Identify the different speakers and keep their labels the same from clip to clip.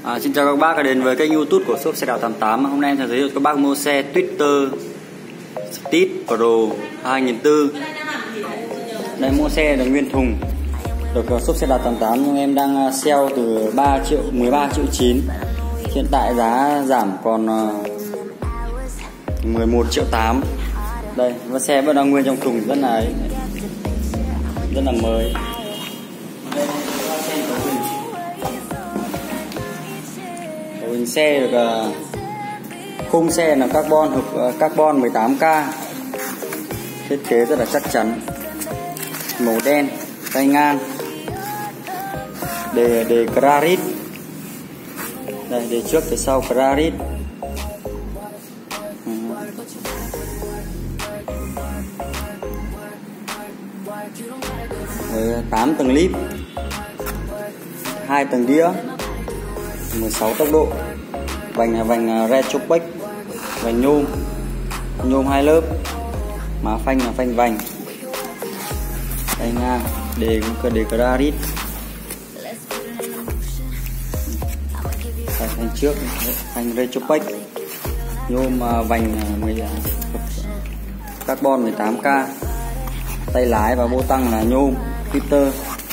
Speaker 1: Xin chào các bác đã đến với kênh YouTube của shop xe đạp 88. Hôm nay em sẽ giới thiệu các bác mua xe Twister Speed Pro 2004. Đây, mua xe là nguyên thùng, được shop xe đạp 88 nhưng em đang sale từ 13 triệu 9. Hiện tại giá giảm còn 11 triệu 8. Đây, và xe vẫn đang nguyên trong thùng, rất là mới. Hình xe được khung xe là carbon 18K, thiết kế rất là chắc chắn, màu đen, tay ngang, đề Grarit. Đây, đề trước phía sau Grarit. 8 tầng lip, 2 tầng đĩa, 16 tốc độ, vành là vành Retropack, vành nhôm 2 lớp, má phanh là phanh vành, tay ngang, đề Grarit, phanh trước phanh Retropack, nhôm vành carbon 18K, tay lái và bô tăng là nhôm Twister,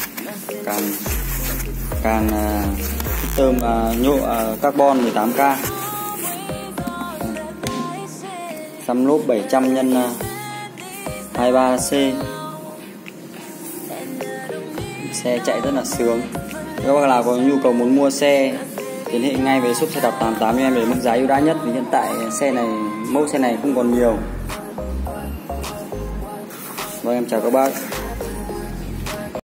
Speaker 1: càng Twister nhôm carbon 18K, xăm lốp 700 x 23C. Xe chạy rất là sướng. Các bác nào có nhu cầu muốn mua xe liên hệ ngay với shop xe đạp 88 cho em để mức giá ưu đãi nhất, vì hiện tại mẫu xe này không còn nhiều. Vâng, em chào các bác.